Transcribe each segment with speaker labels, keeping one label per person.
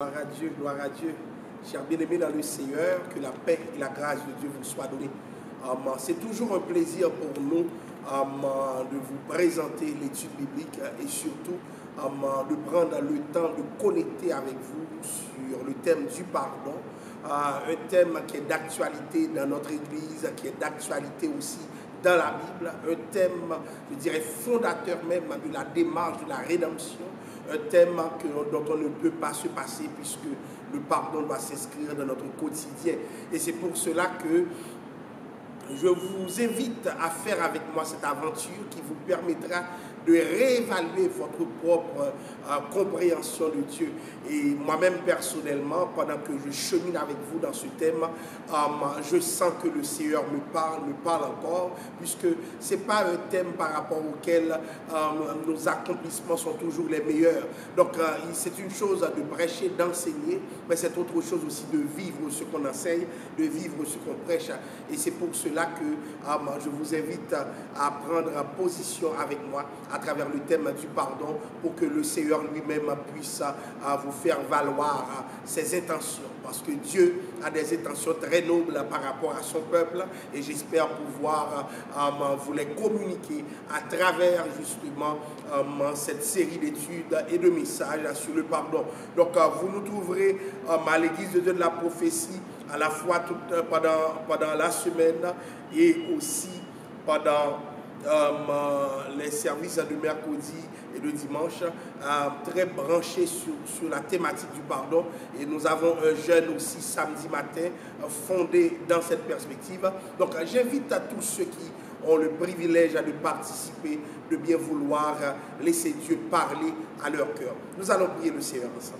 Speaker 1: Gloire à Dieu, gloire à Dieu. Chers bien-aimés dans le Seigneur, que la paix et la grâce de Dieu vous soient données. C'est toujours un plaisir pour nous de vous présenter l'étude biblique et surtout de prendre le temps de connecter avec vous sur le thème du pardon. Un thème qui est d'actualité dans notre Église, qui est d'actualité aussi dans la Bible, un thème, je dirais, fondateur même de la démarche de la rédemption, un thème dont on ne peut pas se passer puisque le pardon doit s'inscrire dans notre quotidien. Et c'est pour cela que je vous invite à faire avec moi cette aventure qui vous permettra de réévaluer votre propre compréhension de Dieu. Et moi-même, personnellement, pendant que je chemine avec vous dans ce thème, je sens que le Seigneur me parle encore, puisque ce n'est pas un thème par rapport auquel nos accomplissements sont toujours les meilleurs. Donc, c'est une chose de prêcher, d'enseigner, mais c'est autre chose aussi de vivre ce qu'on enseigne, de vivre ce qu'on prêche. Et c'est pour cela que je vous invite à prendre position avec moi à travers le thème du pardon pour que le Seigneur lui-même puisse vous faire valoir ses intentions. Parce que Dieu a des intentions très nobles par rapport à son peuple et j'espère pouvoir vous les communiquer à travers justement cette série d'études et de messages sur le pardon. Donc vous nous trouverez à l'Église de Dieu de la prophétie à la fois pendant la semaine et aussi pendant les services de mercredi et de dimanche, très branchés sur la thématique du pardon. Et nous avons un jeûne aussi samedi matin fondé dans cette perspective. Donc j'invite à tous ceux qui ont le privilège de participer, de bien vouloir laisser Dieu parler à leur cœur. Nous allons prier le Seigneur ensemble.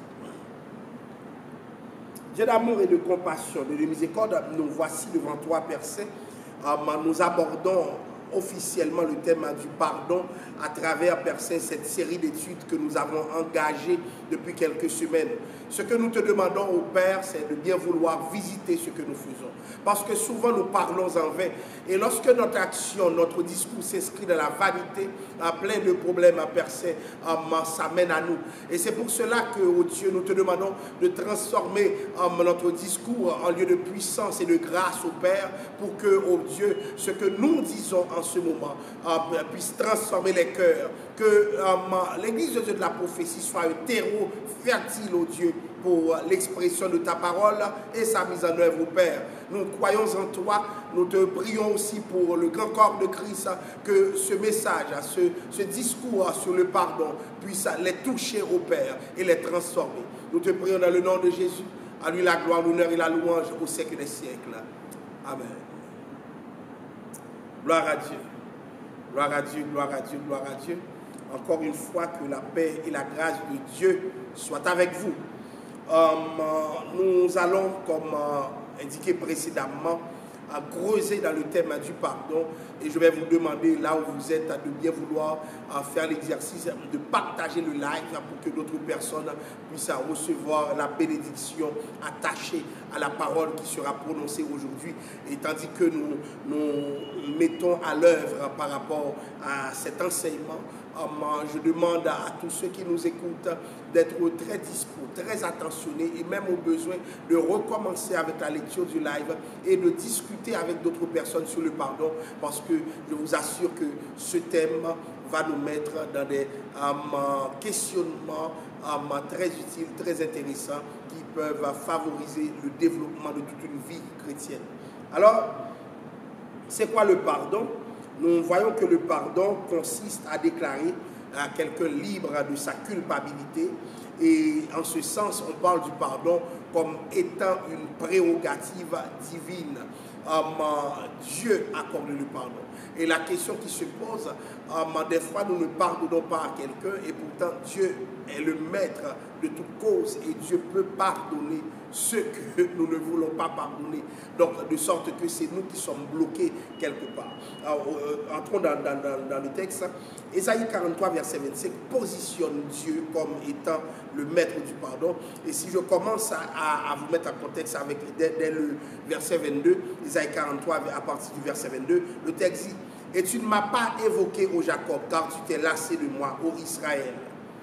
Speaker 1: Dieu d'amour et de compassion, de miséricorde, nous voici devant toi, Père Saint. Nous abordons officiellement le thème du pardon à travers, Père Saint, cette série d'études que nous avons engagées depuis quelques semaines. Ce que nous te demandons au Père, c'est de bien vouloir visiter ce que nous faisons. Parce que souvent nous parlons en vain. Et lorsque notre action, notre discours s'inscrit dans la vanité, plein de problèmes, Père Saint, ça mène à nous. Et c'est pour cela que, oh Dieu, nous te demandons de transformer notre discours en lieu de puissance et de grâce au Père, pour que, oh Dieu, ce que nous disons en ce moment puisse transformer les cœurs, que l'Église de Dieu de la prophétie soit un terreau fertile, oh Dieu, pour l'expression de ta parole et sa mise en œuvre, au Père. Nous croyons en toi, nous te prions aussi pour le grand corps de Christ, que ce message, ce discours sur le pardon puisse les toucher, au Père, et les transformer. Nous te prions dans le nom de Jésus, à lui la gloire, l'honneur et la louange au siècle des siècles. Amen. Gloire à Dieu, gloire à Dieu, gloire à Dieu, gloire à Dieu. Encore une fois, que la paix et la grâce de Dieu soient avec vous. Nous allons, comme indiqué précédemment, creuser dans le thème du pardon et je vais vous demander, là où vous êtes, de bien vouloir faire l'exercice de partager le live pour que d'autres personnes puissent recevoir la bénédiction attachée à la parole qui sera prononcée aujourd'hui, et tandis que nous mettons à l'œuvre par rapport à cet enseignement, je demande à tous ceux qui nous écoutent d'être très dispo, très attentionnés et même au besoin de recommencer avec la lecture du live et de discuter avec d'autres personnes sur le pardon, parce que je vous assure que ce thème va nous mettre dans des questionnements très utiles, très intéressants qui peuvent favoriser le développement de toute une vie chrétienne. Alors, c'est quoi le pardon? Nous voyons que le pardon consiste à déclarer à quelqu'un libre de sa culpabilité, et en ce sens, on parle du pardon comme étant une prérogative divine. Dieu accorde le pardon. Et la question qui se pose, des fois nous ne pardonnons pas à quelqu'un et pourtant Dieu est le maître de toute cause et Dieu peut pardonner ceux que nous ne voulons pas pardonner. Donc de sorte que c'est nous qui sommes bloqués quelque part. Alors, entrons dans le texte. Ésaïe 43 verset 25 positionne Dieu comme étant le maître du pardon. Et si je commence à vous mettre en contexte avec dès le verset 22, Ésaïe 43 à partir du verset 22, le texte dit: et tu ne m'as pas évoqué, ô Jacob, car tu t'es lassé de moi, ô Israël.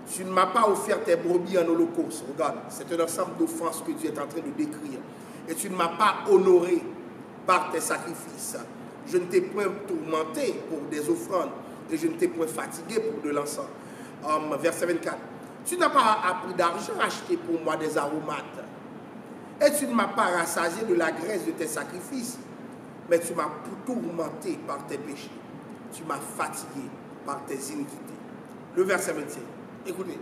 Speaker 1: Tu ne m'as pas offert tes brebis en holocauste. Regarde, c'est un ensemble d'offenses que Dieu est en train de décrire. Et tu ne m'as pas honoré par tes sacrifices. Je ne t'ai point tourmenté pour des offrandes et je ne t'ai point fatigué pour de l'encens. Verset 24. Tu n'as pas appris d'argent acheté pour moi des aromates. Et tu ne m'as pas rassasié de la graisse de tes sacrifices. Mais tu m'as tourmenté par tes péchés. Tu m'as fatigué par tes iniquités. Le verset 25. Écoutez.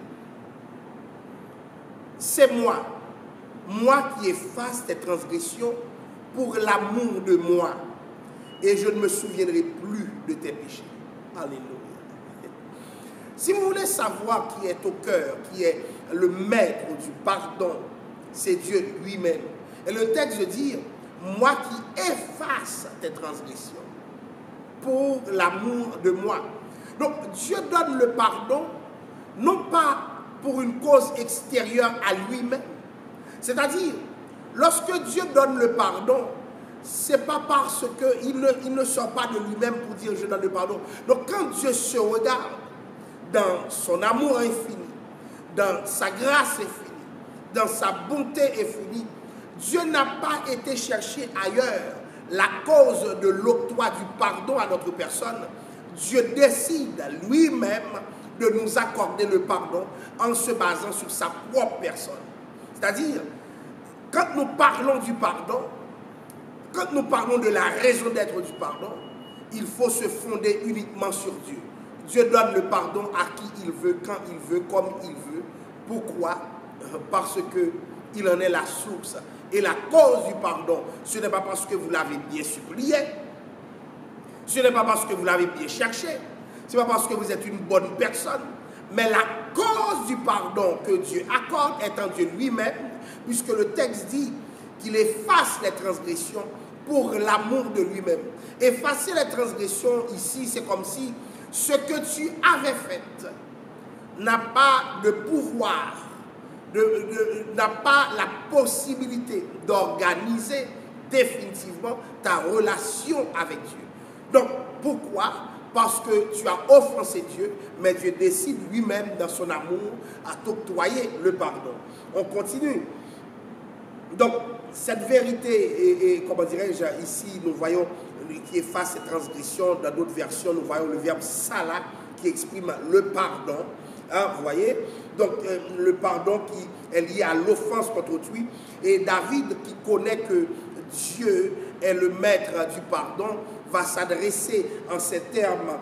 Speaker 1: C'est moi qui efface tes transgressions pour l'amour de moi. Et je ne me souviendrai plus de tes péchés. Alléluia. Si vous voulez savoir qui est au cœur, qui est le maître du pardon, c'est Dieu lui-même. Et le texte dit, moi qui efface tes transgressions pour l'amour de moi. Donc Dieu donne le pardon, non pas pour une cause extérieure à lui-même. C'est-à-dire, lorsque Dieu donne le pardon, ce n'est pas parce qu'il ne sort pas de lui-même pour dire je donne le pardon. Donc quand Dieu se regarde dans son amour infini, dans sa grâce infinie, dans sa bonté infinie, Dieu n'a pas été chercher ailleurs la cause de l'octroi du pardon à notre personne. Dieu décide lui-même de nous accorder le pardon en se basant sur sa propre personne. C'est-à-dire, quand nous parlons du pardon, quand nous parlons de la raison d'être du pardon, il faut se fonder uniquement sur Dieu. Dieu donne le pardon à qui il veut, quand il veut, comme il veut. Pourquoi? Parce qu'il en est la source. Et la cause du pardon, ce n'est pas parce que vous l'avez bien supplié, ce n'est pas parce que vous l'avez bien cherché, ce n'est pas parce que vous êtes une bonne personne, mais la cause du pardon que Dieu accorde est en Dieu lui-même, puisque le texte dit qu'il efface les transgressions pour l'amour de lui-même. Effacer les transgressions ici, c'est comme si ce que tu avais fait n'a pas de pouvoir, n'a pas la possibilité d'organiser définitivement ta relation avec Dieu. Donc, pourquoi? Parce que tu as offensé Dieu, mais Dieu décide lui-même dans son amour à t'octroyer le pardon. On continue. Donc, cette vérité, et comment dirais-je, ici, nous voyons qui efface ces transgressions. Dans d'autres versions, nous voyons le verbe sala qui exprime le pardon. Hein, vous voyez? Donc, le pardon qui est lié à l'offense contre autrui. Et David, qui connaît que Dieu est le maître du pardon, va s'adresser en ces termes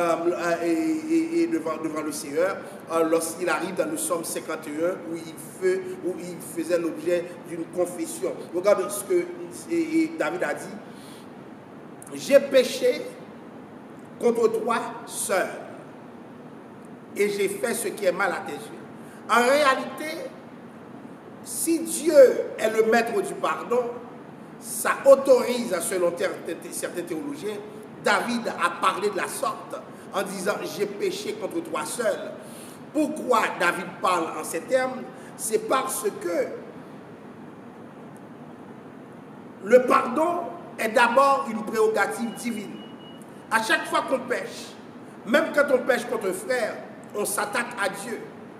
Speaker 1: devant le Seigneur lorsqu'il arrive dans le psaume 51 où il faisait l'objet d'une confession. Regardez ce que David a dit. J'ai péché contre toi seul et j'ai fait ce qui est mal à tes yeux. En réalité, si Dieu est le maître du pardon, ça autorise, selon certains théologiens, David a parlé de la sorte en disant « j'ai péché contre toi seul ». Pourquoi David parle en ces termes? C'est parce que le pardon est d'abord une prérogative divine. À chaque fois qu'on pêche, même quand on pêche contre un frère, on s'attaque à Dieu.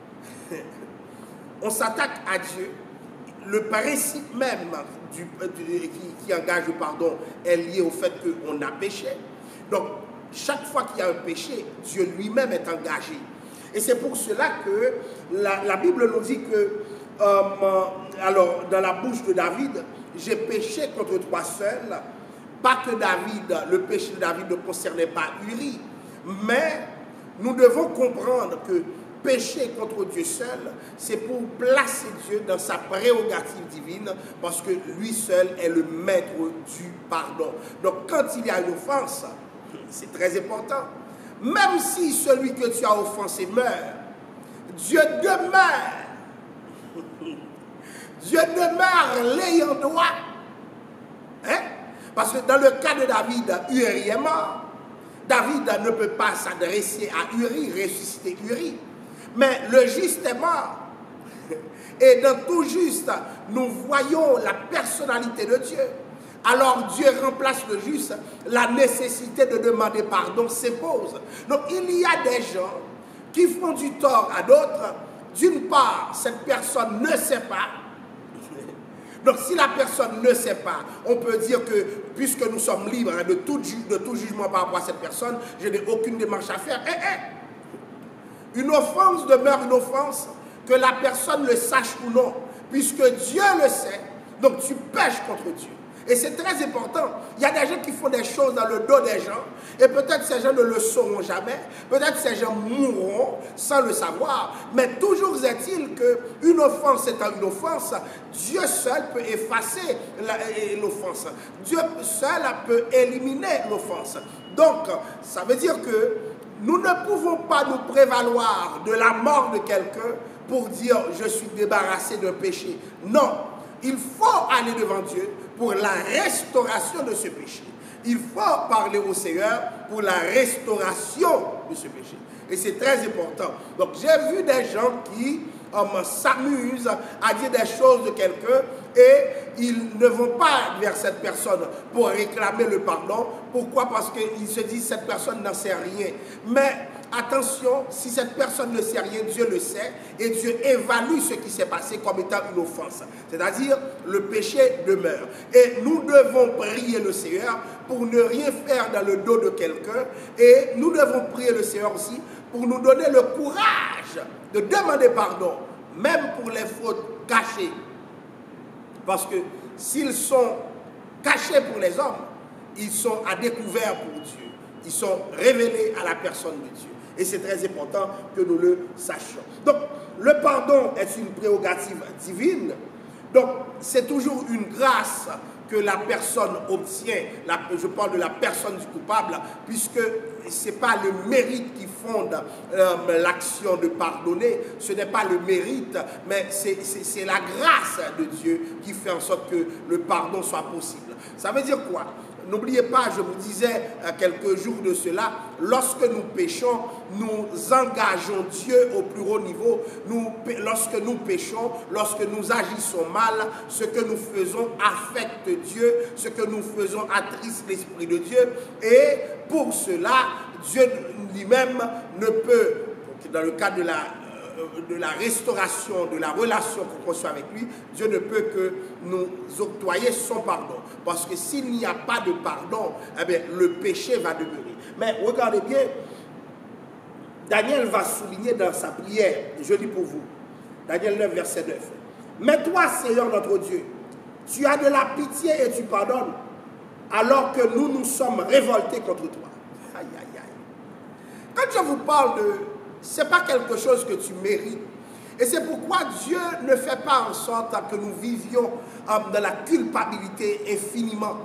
Speaker 1: On s'attaque à Dieu. Le principe même qui engage le pardon est lié au fait qu'on a péché. Donc, chaque fois qu'il y a un péché, Dieu lui-même est engagé. Et c'est pour cela que la Bible nous dit que, alors, dans la bouche de David, j'ai péché contre toi seul. Pas que le péché de David ne concernait pas Uri, mais nous devons comprendre que pécher contre Dieu seul, c'est pour placer Dieu dans sa prérogative divine, parce que lui seul est le maître du pardon. Donc quand il y a une offense, c'est très important. Même si celui que tu as offensé meurt, Dieu demeure. Dieu demeure l'ayant droit. Hein? Parce que dans le cas de David, Uri est mort. David ne peut pas s'adresser à Uri, ressusciter Uri. Mais le juste est mort. Et dans tout juste, nous voyons la personnalité de Dieu. Alors Dieu remplace le juste, la nécessité de demander pardon s'impose. Donc il y a des gens qui font du tort à d'autres, d'une part, cette personne ne sait pas. Donc, si la personne ne sait pas, on peut dire que, puisque nous sommes libres de tout jugement par rapport à cette personne, je n'ai aucune démarche à faire. Une offense demeure une offense, que la personne le sache ou non, puisque Dieu le sait, donc tu pèches contre Dieu. Et c'est très important. Il y a des gens qui font des choses dans le dos des gens, et peut-être ces gens ne le sauront jamais, peut-être ces gens mourront sans le savoir, mais toujours est-il qu'une offense étant une offense, Dieu seul peut effacer l'offense. Dieu seul peut éliminer l'offense. Donc, ça veut dire que nous ne pouvons pas nous prévaloir de la mort de quelqu'un pour dire « je suis débarrassé d'un péché ». Non, il faut aller devant Dieu pour la restauration de ce péché. Il faut parler au Seigneur pour la restauration de ce péché. Et c'est très important. Donc j'ai vu des gens qui s'amusent à dire des choses de quelqu'un et ils ne vont pas vers cette personne pour réclamer le pardon. Pourquoi? Parce qu'ils se disent cette personne n'en sait rien. Mais attention, si cette personne ne sait rien, Dieu le sait et Dieu évalue ce qui s'est passé comme étant une offense. C'est-à-dire, le péché demeure. Et nous devons prier le Seigneur pour ne rien faire dans le dos de quelqu'un. Et nous devons prier le Seigneur aussi pour nous donner le courage de demander pardon, même pour les fautes cachées. Parce que s'ils sont cachés pour les hommes, ils sont à découvert pour Dieu. Ils sont révélés à la personne de Dieu. Et c'est très important que nous le sachions. Donc, le pardon est une prérogative divine. Donc, c'est toujours une grâce que la personne obtient. Je parle de la personne du coupable, puisque ce n'est pas le mérite qui fonde l'action de pardonner. Ce n'est pas le mérite, mais c'est la grâce de Dieu qui fait en sorte que le pardon soit possible. Ça veut dire quoi? N'oubliez pas, je vous disais quelques jours de cela, lorsque nous péchons, nous engageons Dieu au plus haut niveau. Lorsque nous péchons, lorsque nous agissons mal, ce que nous faisons affecte Dieu, ce que nous faisons attriste l'Esprit de Dieu. Et pour cela, Dieu lui-même ne peut, dans le cadre de la restauration, de la relation qu'on conçoit avec lui, Dieu ne peut que nous octroyer son pardon. Parce que s'il n'y a pas de pardon, eh bien, le péché va demeurer. Mais regardez bien, Daniel va souligner dans sa prière, je lis pour vous, Daniel 9, verset 9. « Mais toi, Seigneur notre Dieu, tu as de la pitié et tu pardonnes, alors que nous nous sommes révoltés contre toi. » Aïe, aïe, aïe. Quand je vous parle de... Ce n'est pas quelque chose que tu mérites. Et c'est pourquoi Dieu ne fait pas en sorte que nous vivions dans la culpabilité infiniment.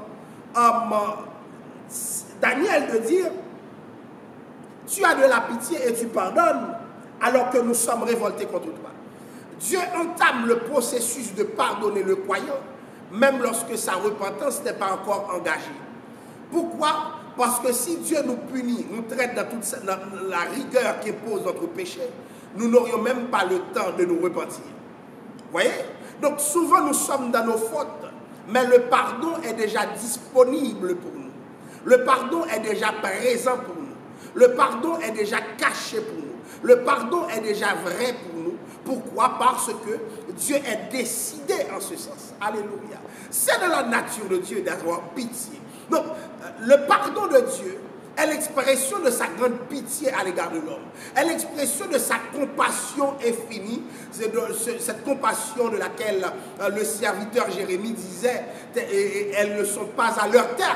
Speaker 1: Daniel de dire, tu as de la pitié et tu pardonnes, alors que nous sommes révoltés contre toi. Dieu entame le processus de pardonner le croyant, même lorsque sa repentance n'est pas encore engagée. Pourquoi? Parce que si Dieu nous punit, nous traite dans toute la rigueur qu'impose notre péché, nous n'aurions même pas le temps de nous repentir. Vous voyez? Donc souvent nous sommes dans nos fautes, mais le pardon est déjà disponible pour nous. Le pardon est déjà présent pour nous. Le pardon est déjà caché pour nous. Le pardon est déjà vrai pour nous. Pourquoi? Parce que Dieu est décidé en ce sens. Alléluia. C'est de la nature de Dieu d'avoir pitié. Donc, le pardon de Dieu est l'expression de sa grande pitié à l'égard de l'homme. Est l'expression de sa compassion infinie. C'est cette compassion de laquelle le serviteur Jérémie disait et elles ne sont pas à leur terme.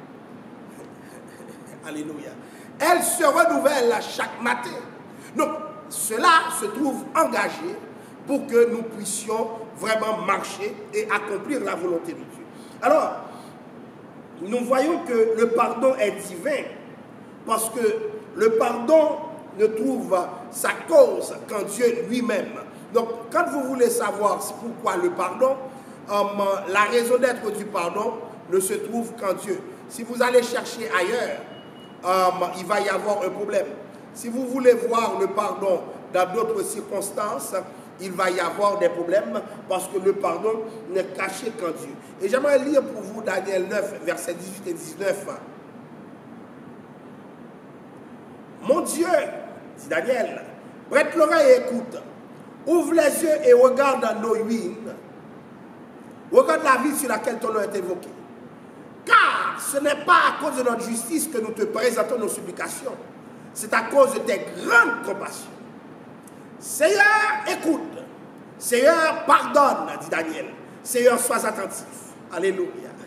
Speaker 1: Alléluia. Elles se renouvellent chaque matin. Donc, cela se trouve engagé pour que nous puissions vraiment marcher et accomplir la volonté de Dieu. Alors, nous voyons que le pardon est divin parce que le pardon ne trouve sa cause qu'en Dieu lui-même. Donc, quand vous voulez savoir pourquoi le pardon, la raison d'être du pardon ne se trouve qu'en Dieu. Si vous allez chercher ailleurs, il va y avoir un problème. Si vous voulez voir le pardon dans d'autres circonstances, il va y avoir des problèmes parce que le pardon n'est caché qu'en Dieu. Et j'aimerais lire pour vous Daniel 9, versets 18 et 19. Mon Dieu, dit Daniel, Prête l'oreille et écoute. Ouvre les yeux et regarde nos ruines. Regarde la ville sur laquelle ton nom est évoqué. Car ce n'est pas à cause de notre justice que nous te présentons nos supplications. C'est à cause de tes grandes compassions. Seigneur, écoute. Seigneur, pardonne, dit Daniel. Seigneur, sois attentif. Alléluia.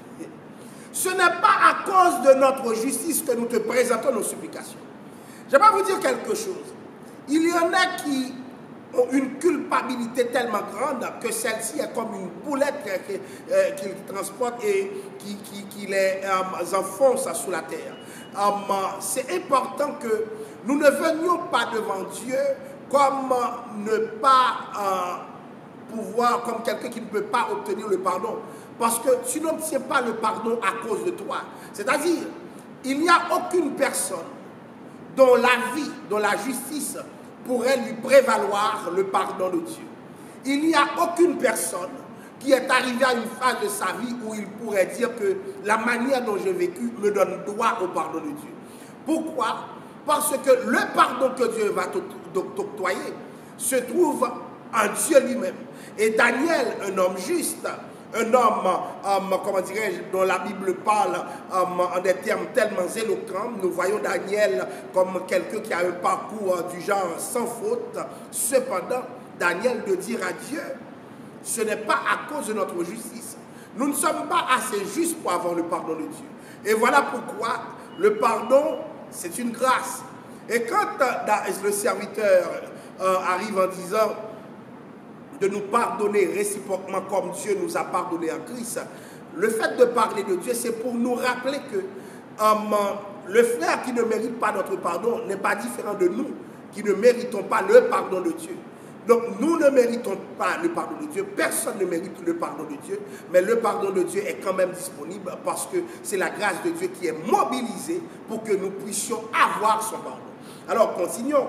Speaker 1: Ce n'est pas à cause de notre justice que nous te présentons nos supplications. J'aimerais vous dire quelque chose. Il y en a qui ont une culpabilité tellement grande que celle-ci est comme une boulette qu'ils transportent et qui les enfonce sous la terre. C'est important que nous ne venions pas devant Dieu comme ne pas pouvoir, comme quelqu'un qui ne peut pas obtenir le pardon. Parce que tu n'obtiens pas le pardon à cause de toi. C'est-à-dire, il n'y a aucune personne dont la vie, dont la justice pourrait lui prévaloir le pardon de Dieu. Il n'y a aucune personne qui est arrivée à une phase de sa vie où il pourrait dire que la manière dont j'ai vécu me donne droit au pardon de Dieu. Pourquoi? Parce que le pardon que Dieu va t'octroyer se trouve en Dieu lui-même. Et Daniel, un homme juste, un homme, comment dirais-je, dont la Bible parle en des termes tellement éloquents. Nous voyons Daniel comme quelqu'un qui a un parcours du genre sans faute. Cependant, Daniel de dire à Dieu, ce n'est pas à cause de notre justice. Nous ne sommes pas assez justes pour avoir le pardon de Dieu. Et voilà pourquoi le pardon, c'est une grâce. Et quand le serviteur arrive en disant de nous pardonner réciproquement comme Dieu nous a pardonné en Christ, le fait de parler de Dieu, c'est pour nous rappeler que le frère qui ne mérite pas notre pardon n'est pas différent de nous qui ne méritons pas le pardon de Dieu. Donc nous ne méritons pas le pardon de Dieu, personne ne mérite le pardon de Dieu, mais le pardon de Dieu est quand même disponible parce que c'est la grâce de Dieu qui est mobilisée pour que nous puissions avoir son pardon. Alors continuons.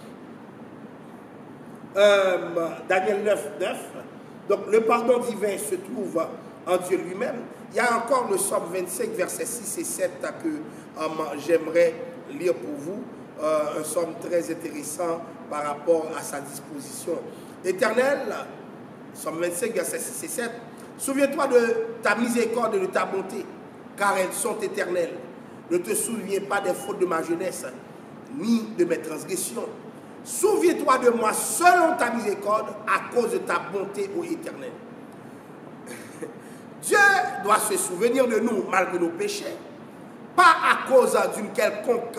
Speaker 1: Daniel 9:9. Donc le pardon divin se trouve en Dieu lui-même. Il y a encore le Psaume 25, versets 6 et 7 que j'aimerais lire pour vous. Un psaume très intéressant par rapport à sa disposition. Éternel, Psaume 25, versets 6 et 7. Souviens-toi de ta miséricorde et de ta bonté, car elles sont éternelles. Ne te souviens pas des fautes de ma jeunesse, ni de mes transgressions. Souviens-toi de moi selon ta miséricorde à cause de ta bonté, ô Éternel. Dieu doit se souvenir de nous malgré nos péchés. Pas à cause d'une quelconque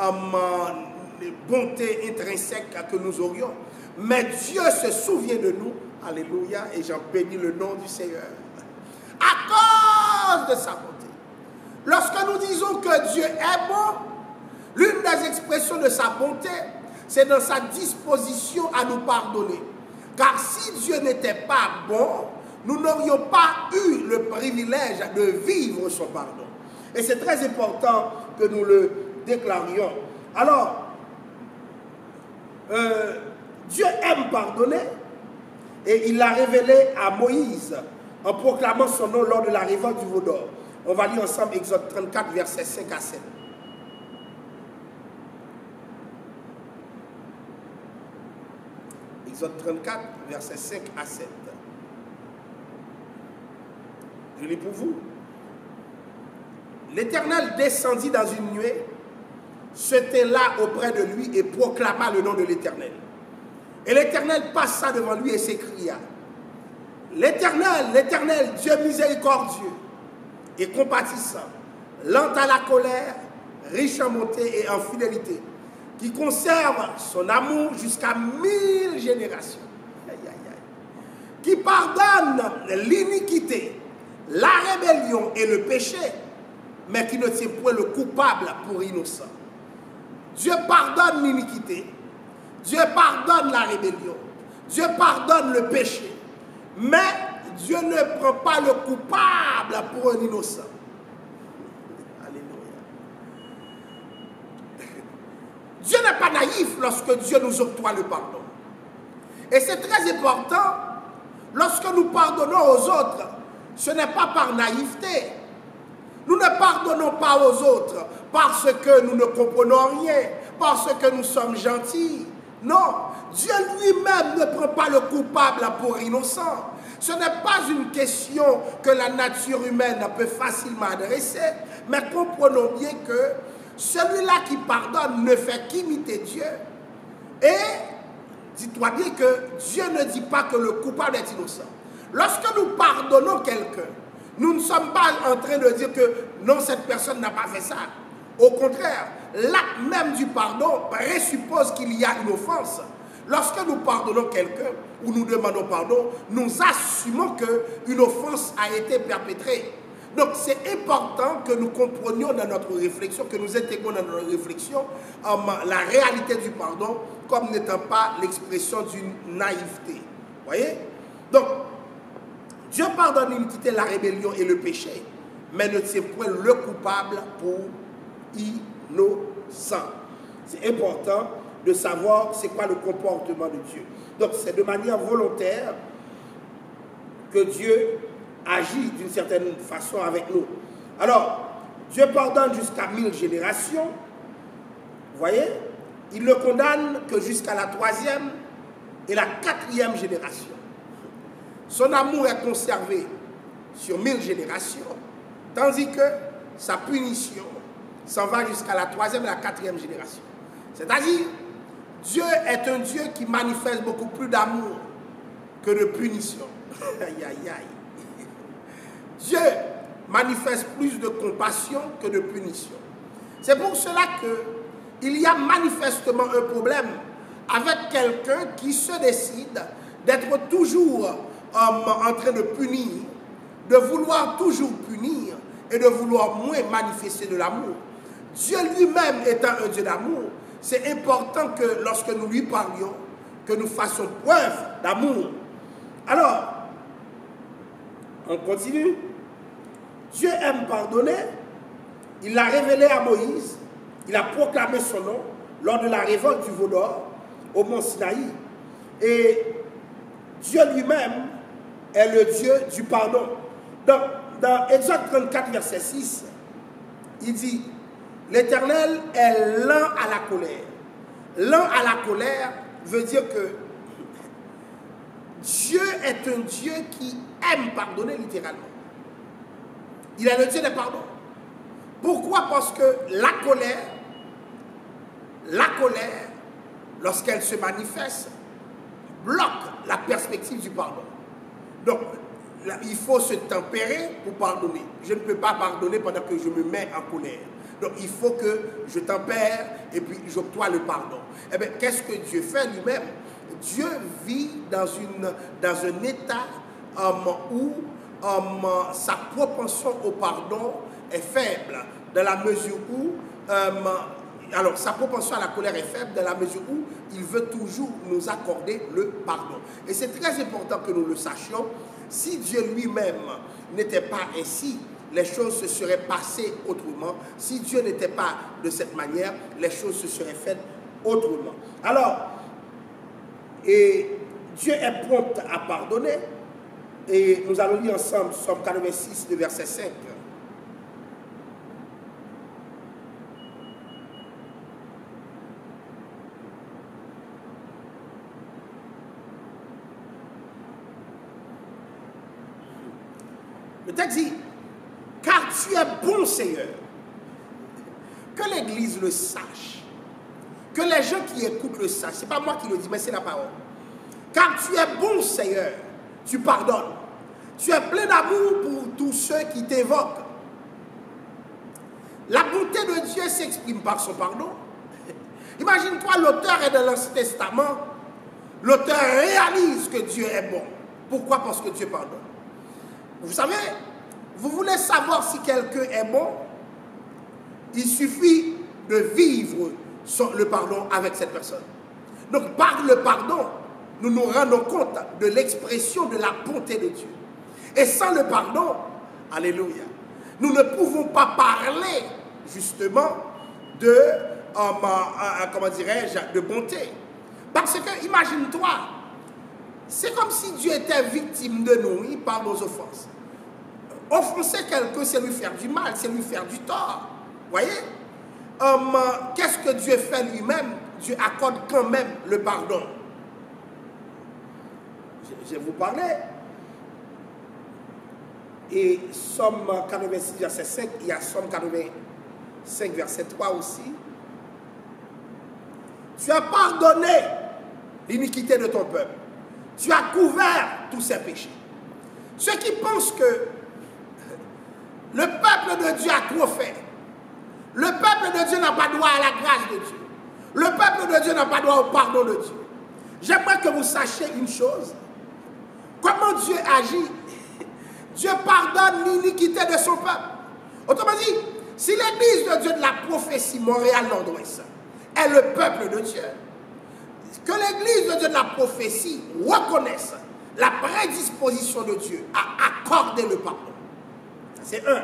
Speaker 1: bonté intrinsèque que nous aurions. Mais Dieu se souvient de nous. Alléluia. Et j'en bénis le nom du Seigneur. À cause de sa bonté. Lorsque nous disons que Dieu est bon, l'une des expressions de sa bonté, c'est dans sa disposition à nous pardonner. Car si Dieu n'était pas bon, nous n'aurions pas eu le privilège de vivre son pardon. Et c'est très important que nous le déclarions. Alors, Dieu aime pardonner et il l'a révélé à Moïse en proclamant son nom lors de la révolte du veau d'or. On va lire ensemble Exode 34, versets 5 à 7. Exode 34, versets 5 à 7. Je lis pour vous. L'Éternel descendit dans une nuée, se tint là auprès de lui et proclama le nom de l'Éternel. Et l'Éternel passa devant lui et s'écria: L'Éternel, l'Éternel, Dieu miséricordieux et compatissant, lent à la colère, riche en bonté et en fidélité, qui conserve son amour jusqu'à 1000 générations, qui pardonne l'iniquité, la rébellion et le péché, mais qui ne tient point le coupable pour innocent. Dieu pardonne l'iniquité, Dieu pardonne la rébellion, Dieu pardonne le péché, mais Dieu ne prend pas le coupable pour un innocent. Alléluia. Dieu n'est pas naïf lorsque Dieu nous octroie le pardon. Et c'est très important, lorsque nous pardonnons aux autres, ce n'est pas par naïveté. Nous ne pardonnons pas aux autres parce que nous ne comprenons rien, parce que nous sommes gentils. Non, Dieu lui-même ne prend pas le coupable pour innocent. Ce n'est pas une question que la nature humaine peut facilement adresser, mais comprenons bien que celui-là qui pardonne ne fait qu'imiter Dieu. Et dis-toi bien que Dieu ne dit pas que le coupable est innocent. Lorsque nous pardonnons quelqu'un, nous ne sommes pas en train de dire que non, cette personne n'a pas fait ça. Au contraire, l'acte même du pardon présuppose qu'il y a une offense. Lorsque nous pardonnons quelqu'un ou nous demandons pardon, nous assumons qu'une offense a été perpétrée. Donc c'est important que nous comprenions dans notre réflexion, que nous intégrons dans notre réflexion la réalité du pardon comme n'étant pas l'expression d'une naïveté. Voyez? Donc, Dieu pardonne l'iniquité, la rébellion et le péché, mais ne tient point le coupable pour innocent. C'est important de savoir c'est quoi le comportement de Dieu. Donc c'est de manière volontaire que Dieu agit d'une certaine façon avec nous. Alors, Dieu pardonne jusqu'à 1000 générations. Vous voyez? Il ne condamne que jusqu'à la 3e et la 4e génération. Son amour est conservé sur 1000 générations, tandis que sa punition s'en va jusqu'à la 3e et la 4e génération. C'est-à-dire, Dieu est un Dieu qui manifeste beaucoup plus d'amour que de punition. Aïe, aïe, aïe. Dieu manifeste plus de compassion que de punition. C'est pour cela qu'il y a manifestement un problème avec quelqu'un qui se décide d'être toujours en train de punir, de vouloir toujours punir et de vouloir moins manifester de l'amour. Dieu lui-même étant un Dieu d'amour, c'est important que lorsque nous lui parlions, que nous fassions preuve d'amour. Alors, on continue. Dieu aime pardonner. Il l'a révélé à Moïse. Il a proclamé son nom lors de la révolte du veau d'or au mont Sinaï. Et Dieu lui-même est le Dieu du pardon. Dans Exode 34, verset 6, il dit, l'Éternel est lent à la colère. Lent à la colère veut dire que Dieu est un Dieu qui aime pardonner littéralement. Il est le Dieu des pardons. Pourquoi? Parce que la colère, lorsqu'elle se manifeste, bloque la perspective du pardon. Donc, là, il faut se tempérer pour pardonner. Je ne peux pas pardonner pendant que je me mets en colère. Donc, il faut que je tempère et puis j'octroie le pardon. Eh bien, qu'est-ce que Dieu fait lui-même? Dieu vit dans un état où sa propension au pardon est faible, dans la mesure où alors, sa propension à la colère est faible dans la mesure où il veut toujours nous accorder le pardon. Et c'est très important que nous le sachions. Si Dieu lui-même n'était pas ainsi, les choses se seraient passées autrement. Si Dieu n'était pas de cette manière, les choses se seraient faites autrement. Alors, et Dieu est prompt à pardonner. Et nous allons lire ensemble Psaume 86, le verset 5. Le texte dit, car tu es bon Seigneur, que l'Église le sache, que les gens qui écoutent le sachent, ce n'est pas moi qui le dis, mais c'est la parole. Car tu es bon Seigneur, tu pardonnes, tu es plein d'amour pour tous ceux qui t'évoquent. La bonté de Dieu s'exprime par son pardon. Imagine-toi, l'auteur est de l'Ancien Testament, l'auteur réalise que Dieu est bon. Pourquoi? Parce que Dieu pardonne. Vous savez, vous voulez savoir si quelqu'un est bon? Il suffit de vivre le pardon avec cette personne. Donc, par le pardon, nous nous rendons compte de l'expression de la bonté de Dieu. Et sans le pardon, alléluia, nous ne pouvons pas parler, justement, de, comment dirais-je, de bonté. Parce que, imagine-toi, c'est comme si Dieu était victime de nous par nos offenses. Offenser quelqu'un, c'est lui faire du mal, c'est lui faire du tort. Voyez? Qu'est-ce que Dieu fait lui-même? Dieu accorde quand même le pardon. Je vais vous parler. Et Somme 86, verset 5, il y a Somme 85, verset 3 aussi. Tu as pardonné l'iniquité de ton peuple. Tu as couvert tous ses péchés. Ceux qui pensent que le peuple de Dieu a trop fait, le peuple de Dieu n'a pas droit à la grâce de Dieu, le peuple de Dieu n'a pas droit au pardon de Dieu. J'aimerais que vous sachiez une chose. Comment Dieu agit? Dieu pardonne l'iniquité de son peuple. Autrement dit, si l'église de Dieu de la prophétie Montréal-Nord-Ouest est le peuple de Dieu, que l'église de Dieu de la prophétie reconnaisse la prédisposition de Dieu à accorder le pardon. C'est un.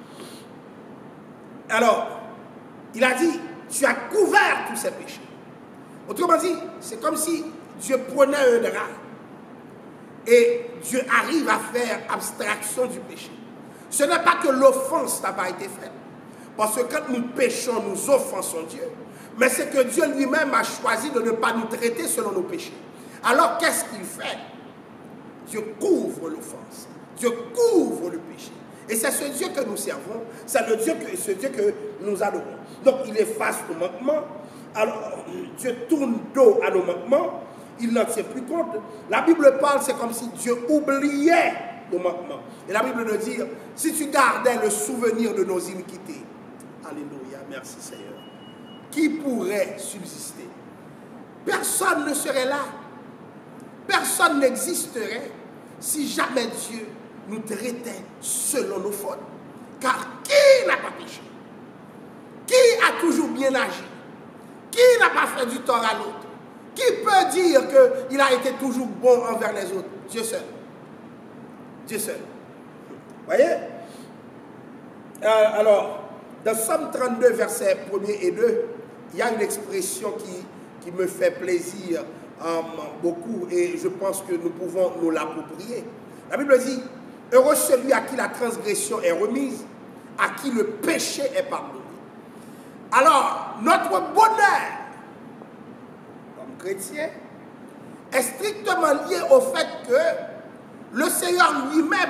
Speaker 1: Alors, il a dit, tu as couvert tous ces péchés. Autrement dit, c'est comme si Dieu prenait un drap et Dieu arrive à faire abstraction du péché. Ce n'est pas que l'offense n'a pas été faite. Parce que quand nous péchons, nous offensons Dieu. Mais c'est que Dieu lui-même a choisi de ne pas nous traiter selon nos péchés. Alors qu'est-ce qu'il fait? Dieu couvre l'offense. Dieu couvre le péché. Et c'est ce Dieu que nous servons. C'est ce Dieu que nous adorons. Donc il efface nos manquements. Alors Dieu tourne dos à nos manquements. Il n'en tient plus compte. La Bible parle, c'est comme si Dieu oubliait nos manquements. Et la Bible nous dit, si tu gardais le souvenir de nos iniquités, alléluia, merci Seigneur, qui pourrait subsister? Personne ne serait là. Personne n'existerait si jamais Dieu nous traitait selon nos fautes. Car qui n'a pas péché? Qui a toujours bien agi? Qui n'a pas fait du tort à l'autre? Qui peut dire qu'il a été toujours bon envers les autres? Dieu seul. Dieu seul. Voyez? Alors, dans Somme 32, versets 1 et 2, il y a une expression qui me fait plaisir beaucoup et je pense que nous pouvons nous l'approprier. La Bible dit, heureux celui à qui la transgression est remise, à qui le péché est pardonné. Alors, notre bonheur, comme chrétien, est strictement lié au fait que le Seigneur lui-même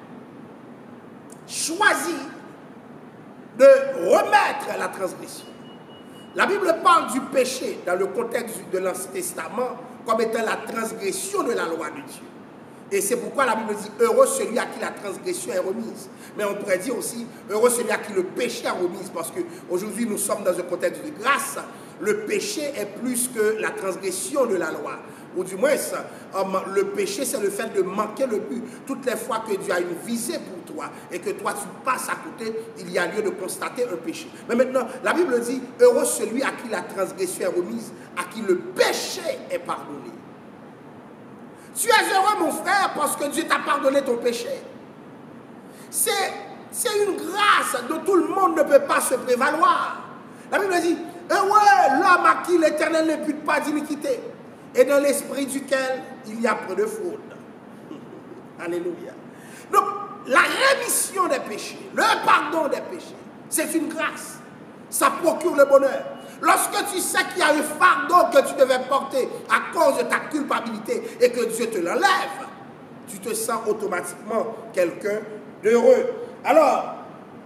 Speaker 1: choisit de remettre la transgression. La Bible parle du péché dans le contexte de l'Ancien Testament comme étant la transgression de la loi de Dieu. Et c'est pourquoi la Bible dit « Heureux celui à qui la transgression est remise ». Mais on pourrait dire aussi « Heureux celui à qui le péché est remise » parce qu'aujourd'hui nous sommes dans un contexte de grâce. Le péché est plus que la transgression de la loi. Ou du moins, le péché, c'est le fait de manquer le but. Toutes les fois que Dieu a une visée pour toi et que toi, tu passes à côté, il y a lieu de constater un péché. Mais maintenant, la Bible dit, heureux celui à qui la transgression est remise, à qui le péché est pardonné. Tu es heureux, mon frère, parce que Dieu t'a pardonné ton péché. C'est une grâce dont tout le monde ne peut pas se prévaloir. La Bible dit, heureux l'homme à qui l'Éternel n'impute pas d'iniquité, et dans l'esprit duquel il y a peu de fraude. Alléluia. Donc, la rémission des péchés, le pardon des péchés, c'est une grâce. Ça procure le bonheur. Lorsque tu sais qu'il y a un fardeau que tu devais porter à cause de ta culpabilité et que Dieu te l'enlève, tu te sens automatiquement quelqu'un d'heureux. Alors,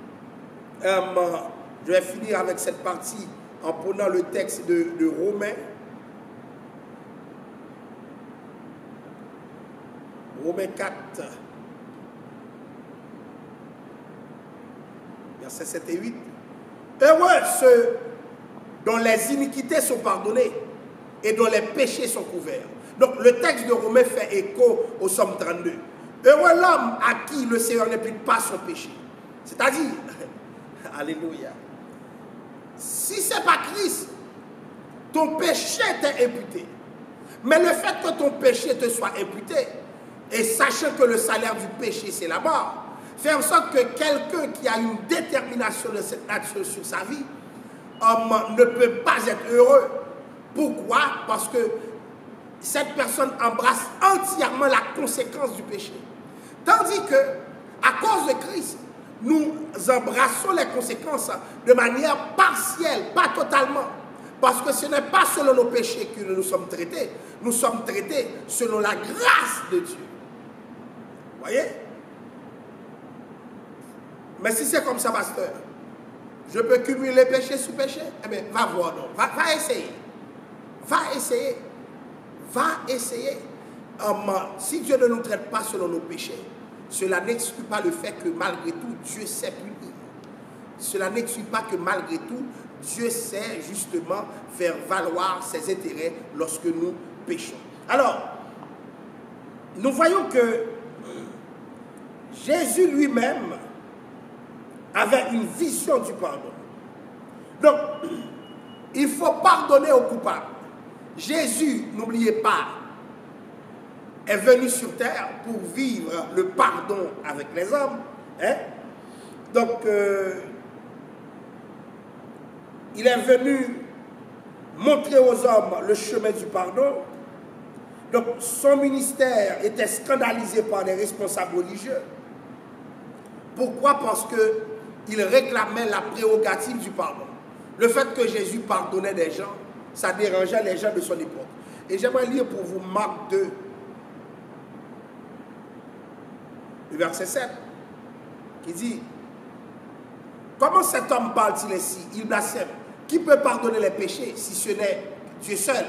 Speaker 1: je vais finir avec cette partie en prenant le texte de Romains. Romains 4, versets 7 et 8. Heureux ceux dont les iniquités sont pardonnées et dont les péchés sont couverts. Donc le texte de Romains fait écho au Somme 32. Heureux l'homme à qui le Seigneur n'impute pas son péché. C'est-à-dire, alléluia, si ce n'est pas Christ, ton péché t'est imputé. Mais le fait que ton péché te soit imputé, et sachant que le salaire du péché, c'est la mort, fait en sorte que quelqu'un qui a une détermination de cette nature sur sa vie ne peut pas être heureux. Pourquoi? Parce que cette personne embrasse entièrement la conséquence du péché. Tandis que, à cause de Christ, nous embrassons les conséquences de manière partielle, pas totalement. Parce que ce n'est pas selon nos péchés que nous sommes traités. Nous sommes traités selon la grâce de Dieu. Vous voyez? Mais si c'est comme ça, pasteur, je peux cumuler péché sous péché? Eh bien, va voir donc. Va essayer. Va essayer. Va essayer. Si Dieu ne nous traite pas selon nos péchés, cela n'exclut pas le fait que malgré tout, Dieu sait punir. Cela n'exclut pas que malgré tout, Dieu sait justement faire valoir ses intérêts lorsque nous péchons. Alors, nous voyons que Jésus lui-même avait une vision du pardon. Donc, il faut pardonner aux coupables. Jésus, n'oubliez pas, est venu sur terre pour vivre le pardon avec les hommes. Hein? Donc, il est venu montrer aux hommes le chemin du pardon. Donc, son ministère était scandalisé par les responsables religieux. Pourquoi? Parce qu'il réclamait la prérogative du pardon. Le fait que Jésus pardonnait des gens, ça dérangeait les gens de son époque. Et j'aimerais lire pour vous Marc 2, le verset 7, qui dit: comment cet homme parle-t-il ainsi? Il blasphème. Qui peut pardonner les péchés si ce n'est Dieu seul?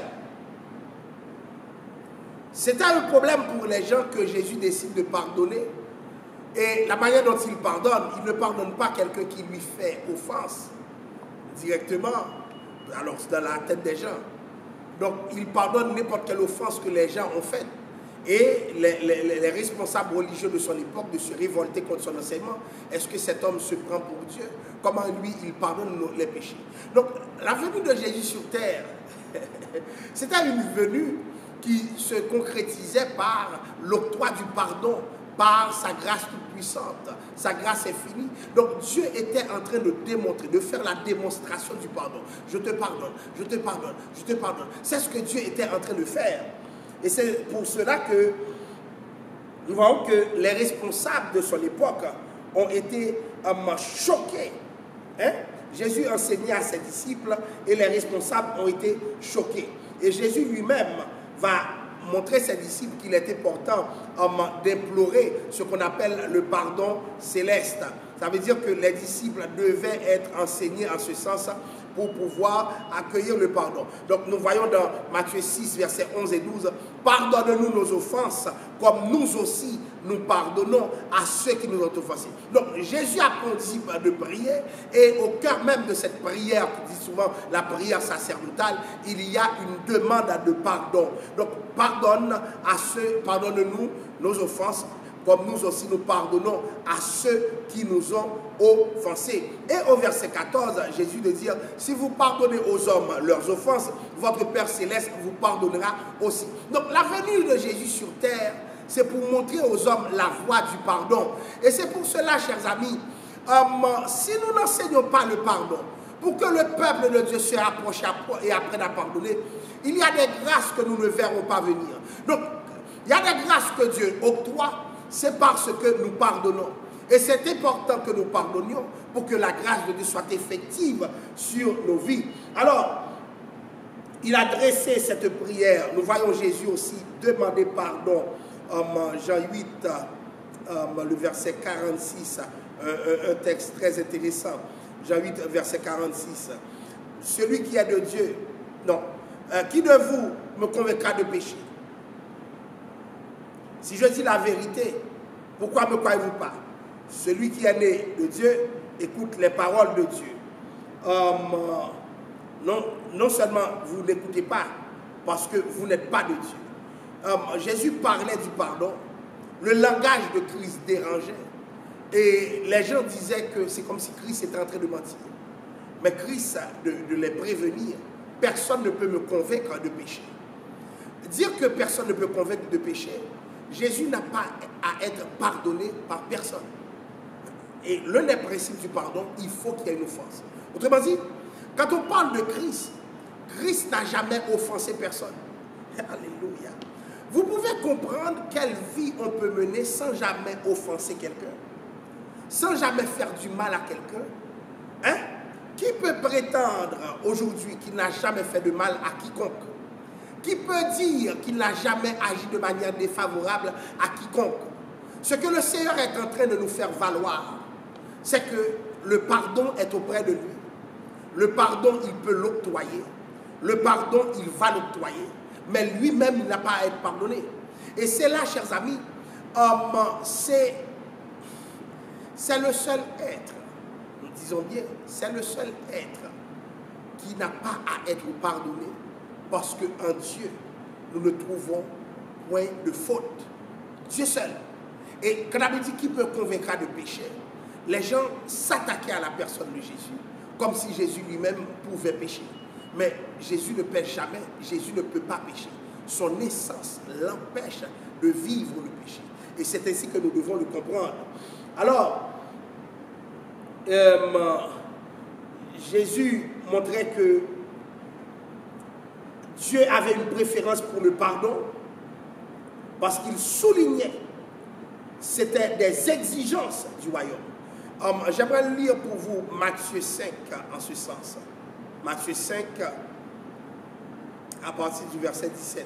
Speaker 1: C'était un problème pour les gens que Jésus décide de pardonner. Et la manière dont il ne pardonne pas quelqu'un qui lui fait offense directement, alors c'est dans la tête des gens. Donc il pardonne n'importe quelle offense que les gens ont faite. Et les responsables religieux de son époque de se révolter contre son enseignement. Est-ce que cet homme se prend pour Dieu? Comment lui, il pardonne les péchés? Donc, la venue de Jésus sur terre, c'était une venue qui se concrétisait par l'octroi du pardon, par sa grâce toute puissante, sa grâce infinie. Donc Dieu était en train de démontrer, de faire la démonstration du pardon. Je te pardonne, je te pardonne, je te pardonne. C'est ce que Dieu était en train de faire. Et c'est pour cela que nous voyons que les responsables de son époque ont été choqués. Hein? Jésus enseignait à ses disciples et les responsables ont été choqués. Et Jésus lui-même va montrer à ses disciples qu'il était important d'implorer ce qu'on appelle le pardon céleste. Ça veut dire que les disciples devaient être enseignés en ce sens pour pouvoir accueillir le pardon. Donc nous voyons dans Matthieu 6, versets 11 et 12, « Pardonne-nous nos offenses, comme nous aussi nous pardonnons à ceux qui nous ont offensés. » Donc Jésus a conduit de prier, et au cœur même de cette prière, qui dit souvent la prière sacerdotale, il y a une demande de pardon. Donc pardonne-nous nos offenses, comme nous aussi nous pardonnons à ceux qui nous ont offensés. Et au verset 14, Jésus de dire, si vous pardonnez aux hommes leurs offenses, votre Père Céleste vous pardonnera aussi. Donc la venue de Jésus sur terre, c'est pour montrer aux hommes la voie du pardon. Et c'est pour cela, chers amis, si nous n'enseignons pas le pardon, pour que le peuple de Dieu se rapproche et apprenne à pardonner, il y a des grâces que nous ne verrons pas venir. Donc, il y a des grâces que Dieu octroie, c'est parce que nous pardonnons. Et c'est important que nous pardonnions pour que la grâce de Dieu soit effective sur nos vies. Alors, il a dressé cette prière. Nous voyons Jésus aussi demander pardon. Jean 8, le verset 46, un texte très intéressant. Jean 8, verset 46. Celui qui est de Dieu, non. Qui de vous me convaincra de péché? Si je dis la vérité, pourquoi ne me croyez-vous pas? Celui qui est né de Dieu écoute les paroles de Dieu. Non seulement vous n'écoutez pas, parce que vous n'êtes pas de Dieu. Jésus parlait du pardon. Le langage de Christ dérangeait. Et les gens disaient que c'est comme si Christ était en train de mentir. Mais Christ, de les prévenir, personne ne peut me convaincre de péché. Dire que personne ne peut convaincre de péché, Jésus n'a pas à être pardonné par personne. Et l'un des principes du pardon, il faut qu'il y ait une offense. Autrement dit, quand on parle de Christ, Christ n'a jamais offensé personne. Alléluia. Vous pouvez comprendre quelle vie on peut mener sans jamais offenser quelqu'un, sans jamais faire du mal à quelqu'un. Hein? Qui peut prétendre aujourd'hui qu'il n'a jamais fait de mal à quiconque? Qui peut dire qu'il n'a jamais agi de manière défavorable à quiconque? Ce que le Seigneur est en train de nous faire valoir, c'est que le pardon est auprès de lui. Le pardon, il peut l'octroyer. Le pardon, il va l'octroyer. Mais lui-même, il n'a pas à être pardonné. Et c'est là, chers amis, c'est le seul être, nous disons bien, c'est le seul être qui n'a pas à être pardonné, parce qu'en Dieu, nous ne trouvons point de faute. Dieu seul. Et quand on dit qui peut convaincre de péché, les gens s'attaquaient à la personne de Jésus, comme si Jésus lui-même pouvait pécher. Mais Jésus ne pêche jamais, Jésus ne peut pas pécher. Son essence l'empêche de vivre le péché. Et c'est ainsi que nous devons le comprendre. Alors, Jésus montrait que Dieu avait une préférence pour le pardon parce qu'il soulignait, c'était des exigences du royaume. J'aimerais lire pour vous Matthieu 5 en ce sens. Matthieu 5 à partir du verset 17.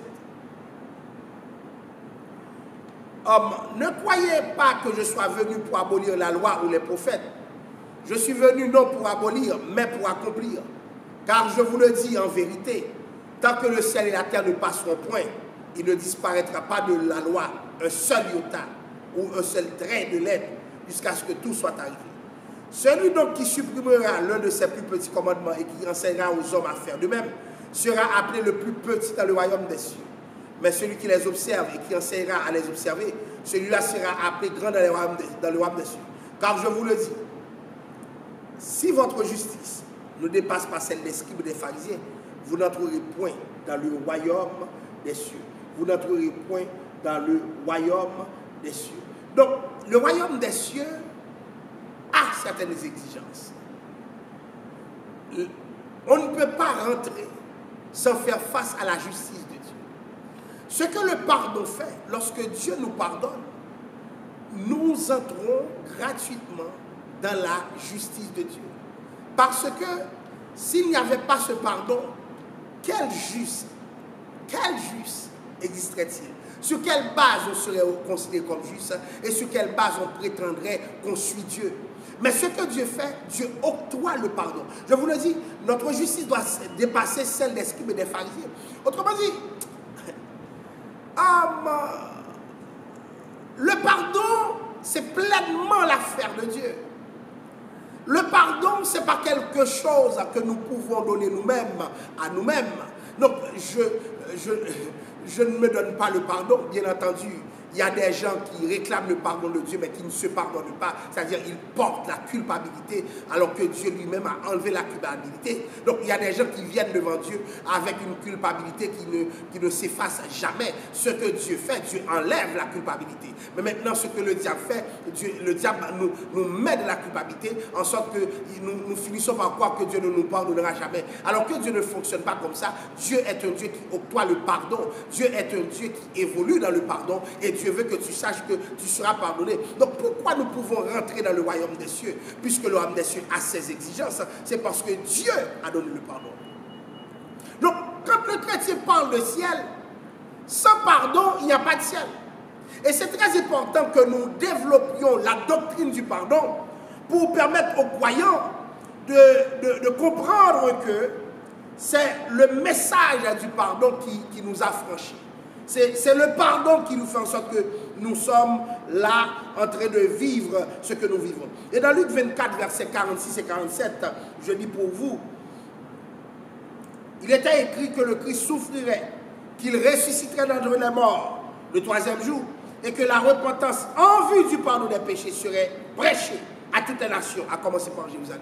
Speaker 1: Ne croyez pas que je sois venu pour abolir la loi ou les prophètes. Je suis venu non pour abolir, mais pour accomplir. Car je vous le dis en vérité, tant que le ciel et la terre ne passeront point, il ne disparaîtra pas de la loi un seul iota ou un seul trait de lettre jusqu'à ce que tout soit arrivé. Celui donc qui supprimera l'un de ses plus petits commandements et qui enseignera aux hommes à faire de même sera appelé le plus petit dans le royaume des cieux. Mais celui qui les observe et qui enseignera à les observer, celui-là sera appelé grand dans le royaume des cieux. Car je vous le dis, si votre justice ne dépasse pas celle des scribes et des pharisiens, vous n'entrerez point dans le royaume des cieux. Vous n'entrerez point dans le royaume des cieux. Donc, le royaume des cieux a certaines exigences. On ne peut pas rentrer sans faire face à la justice de Dieu. Ce que le pardon fait, lorsque Dieu nous pardonne, nous entrons gratuitement dans la justice de Dieu. Parce que s'il n'y avait pas ce pardon, quel juste existerait-il? Sur quelle base on serait considéré comme juste et sur quelle base on prétendrait qu'on suit Dieu? Mais ce que Dieu fait, Dieu octroie le pardon. Je vous le dis, notre justice doit dépasser celle des scribes et des pharisiens. Autrement dit, le pardon, c'est pleinement l'affaire de Dieu. Le pardon, ce n'est pas quelque chose que nous pouvons donner nous-mêmes à nous-mêmes. Donc, je ne me donne pas le pardon, bien entendu. Il y a des gens qui réclament le pardon de Dieu, mais qui ne se pardonnent pas. C'est-à-dire qu'ils portent la culpabilité, alors que Dieu lui-même a enlevé la culpabilité. Donc, il y a des gens qui viennent devant Dieu avec une culpabilité qui ne s'efface jamais. Ce que Dieu fait, Dieu enlève la culpabilité. Mais maintenant, ce que le diable fait, le diable nous met de la culpabilité, en sorte que nous finissons par croire que Dieu ne nous pardonnera jamais. Alors que Dieu ne fonctionne pas comme ça. Dieu est un Dieu qui octroie le pardon. Dieu est un Dieu qui évolue dans le pardon. Et Dieu veut que tu saches que tu seras pardonné. Donc pourquoi nous pouvons rentrer dans le royaume des cieux? Puisque le royaume des cieux a ses exigences, c'est parce que Dieu a donné le pardon. Donc quand le chrétien parle de ciel, sans pardon, il n'y a pas de ciel. Et c'est très important que nous développions la doctrine du pardon pour permettre aux croyants de comprendre que c'est le message du pardon qui nous a franchis. C'est le pardon qui nous fait en sorte que nous sommes là en train de vivre ce que nous vivons. Et dans Luc 24, versets 46 et 47, je dis pour vous, il était écrit que le Christ souffrirait, qu'il ressusciterait d'entre les morts le troisième jour, et que la repentance en vue du pardon des péchés serait prêchée à toutes les nations, à commencer par Jérusalem.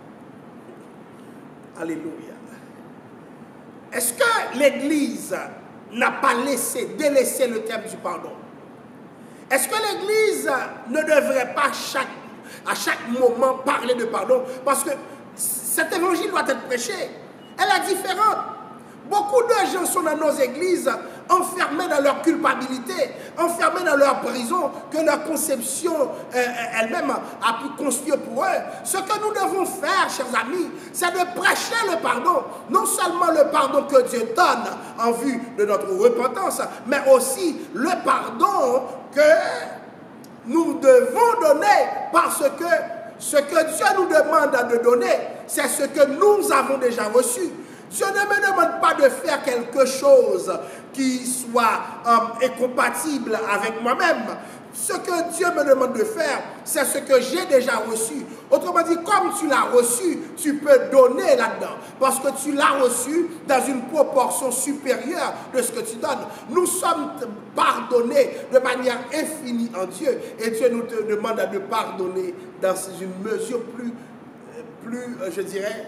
Speaker 1: Alléluia. Est-ce que l'Église n'a pas délaissé le thème du pardon? Est-ce que l'Église ne devrait pas à chaque moment parler de pardon? Parce que cet évangile doit être prêché. Elle est différente. Beaucoup de gens sont dans nos églises enfermés dans leur culpabilité, enfermés dans leur prison, que leur conception elle-même a pu construire pour eux. Ce que nous devons faire, chers amis, c'est de prêcher le pardon. Non seulement le pardon que Dieu donne en vue de notre repentance, mais aussi le pardon que nous devons donner, parce que ce que Dieu nous demande de donner, c'est ce que nous avons déjà reçu. Dieu ne me demande pas de faire quelque chose qui soit incompatible avec moi-même. Ce que Dieu me demande de faire, c'est ce que j'ai déjà reçu. Autrement dit, comme tu l'as reçu, tu peux donner là-dedans. Parce que tu l'as reçu dans une proportion supérieure de ce que tu donnes. Nous sommes pardonnés de manière infinie en Dieu. Et Dieu nous demande de pardonner dans une mesure plus je dirais,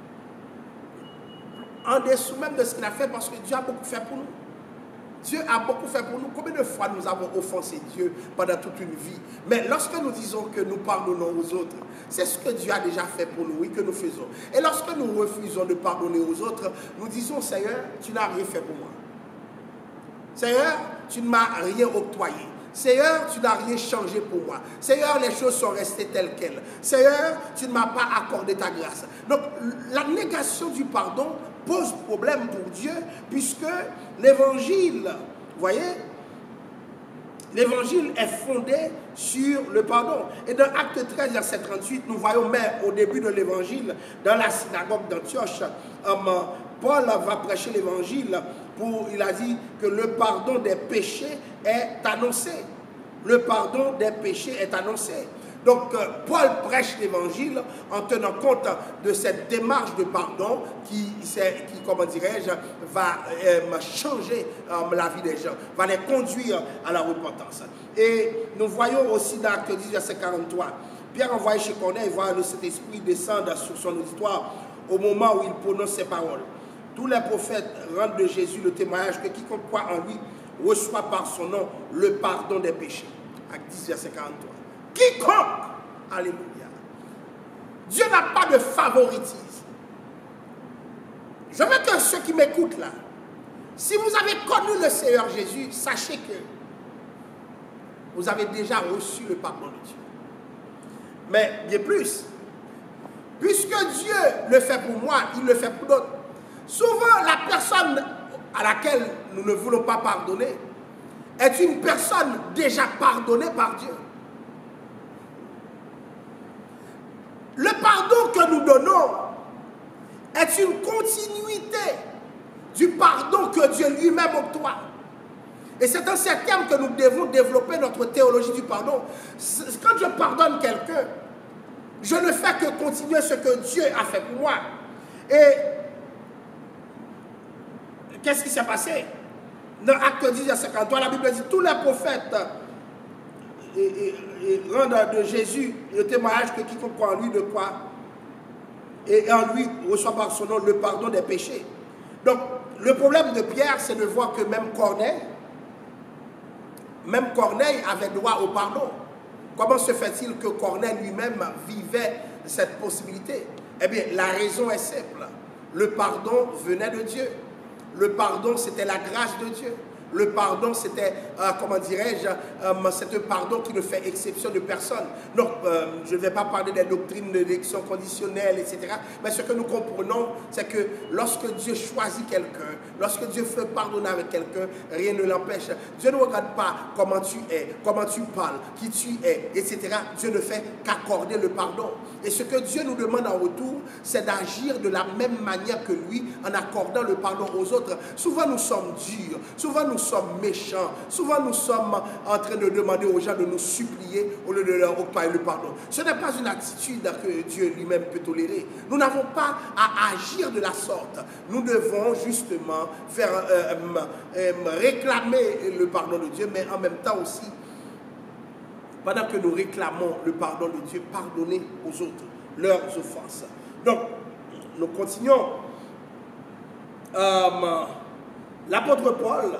Speaker 1: en dessous même de ce qu'il a fait, parce que Dieu a beaucoup fait pour nous. Dieu a beaucoup fait pour nous. Combien de fois nous avons offensé Dieu pendant toute une vie? Mais lorsque nous disons que nous pardonnons aux autres, c'est ce que Dieu a déjà fait pour nous, oui, que nous faisons. Et lorsque nous refusons de pardonner aux autres, nous disons, Seigneur, tu n'as rien fait pour moi. Seigneur, tu ne m'as rien octroyé. Seigneur, tu n'as rien changé pour moi. Seigneur, les choses sont restées telles quelles. Seigneur, tu ne m'as pas accordé ta grâce. Donc, la négation du pardon pose problème pour Dieu, puisque l'évangile, vous voyez, l'évangile est fondé sur le pardon. Et dans Acte 13, verset 38, nous voyons même au début de l'évangile, dans la synagogue d'Antioche, Paul va prêcher l'évangile. Il a dit que le pardon des péchés est annoncé. Le pardon des péchés est annoncé. Donc, Paul prêche l'évangile en tenant compte de cette démarche de pardon qui comment dirais-je, va changer la vie des gens, va les conduire à la repentance. Et nous voyons aussi dans Acte 10, verset 43, Pierre envoyé chez Corneille, voit le Saint-Esprit descendre sur son auditoire au moment où il prononce ces paroles. Tous les prophètes rendent de Jésus le témoignage que quiconque croit en lui reçoit par son nom le pardon des péchés. Acte 10, verset 43. Quiconque, alléluia. Dieu n'a pas de favoritisme. Je veux que ceux qui m'écoutent là, si vous avez connu le Seigneur Jésus, sachez que vous avez déjà reçu le pardon de Dieu. Mais bien plus, puisque Dieu le fait pour moi, il le fait pour d'autres. Souvent, la personne à laquelle nous ne voulons pas pardonner est une personne déjà pardonnée par Dieu. Le pardon que nous donnons est une continuité du pardon que Dieu lui-même octroie. Et c'est dans ces termes que nous devons développer notre théologie du pardon. Quand je pardonne quelqu'un, je ne fais que continuer ce que Dieu a fait pour moi. Et qu'est-ce qui s'est passé? Dans Acte 10, verset 53, la Bible dit tous les prophètes rendent de Jésus le témoignage que quiconque croit en lui de quoi? Et en lui reçoit par son nom le pardon des péchés. Donc, le problème de Pierre, c'est de voir que même Corneille avait droit au pardon. Comment se fait-il que Corneille lui-même vivait cette possibilité? Eh bien, la raison est simple. Le pardon venait de Dieu. Le pardon, c'était la grâce de Dieu. Le pardon, c'était, comment dirais-je, c'est un pardon qui ne fait exception de personne. Donc, je ne vais pas parler des doctrines d'élection conditionnelle, etc. Mais ce que nous comprenons, c'est que lorsque Dieu choisit quelqu'un, lorsque Dieu fait pardonner avec quelqu'un, rien ne l'empêche. Dieu ne regarde pas comment tu es, comment tu parles, qui tu es, etc. Dieu ne fait qu'accorder le pardon. Et ce que Dieu nous demande en retour, c'est d'agir de la même manière que lui, en accordant le pardon aux autres. Souvent, nous sommes durs. Souvent, nous sommes méchants. Souvent, nous sommes en train de demander aux gens de nous supplier au lieu de leur octroyer le pardon. Ce n'est pas une attitude que Dieu lui-même peut tolérer. Nous n'avons pas à agir de la sorte. Nous devons justement faire réclamer le pardon de Dieu, mais en même temps aussi, pendant que nous réclamons le pardon de Dieu, pardonner aux autres leurs offenses. Donc, nous continuons. L'apôtre Paul,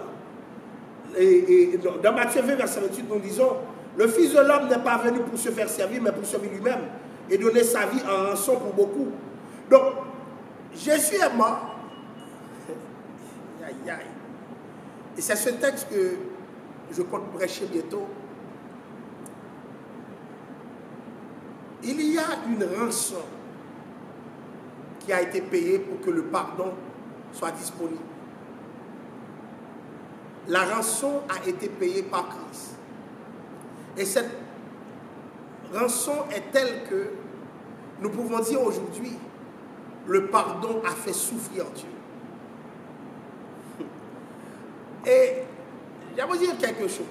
Speaker 1: dans Matthieu 20, verset 28, nous disons, le Fils de l'homme n'est pas venu pour se faire servir, mais pour servir lui-même et donner sa vie en rançon pour beaucoup. Donc, Jésus est mort. Aïe, aïe. Et c'est ce texte que je compte prêcher bientôt. Il y a une rançon qui a été payée pour que le pardon soit disponible. La rançon a été payée par Christ. Et cette rançon est telle que nous pouvons dire aujourd'hui, le pardon a fait souffrir Dieu. Et j'aimerais dire quelque chose.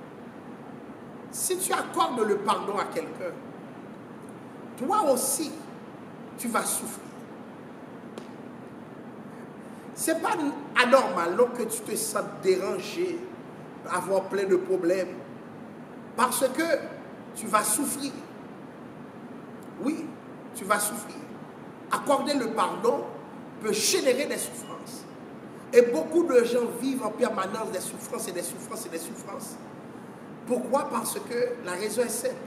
Speaker 1: Si tu accordes le pardon à quelqu'un, toi aussi, tu vas souffrir. Ce n'est pas anormal que tu te sentes dérangé, avoir plein de problèmes, parce que tu vas souffrir. Oui, tu vas souffrir. Accorder le pardon peut générer des souffrances. Et beaucoup de gens vivent en permanence des souffrances et des souffrances et des souffrances. Pourquoi? Parce que la raison est simple.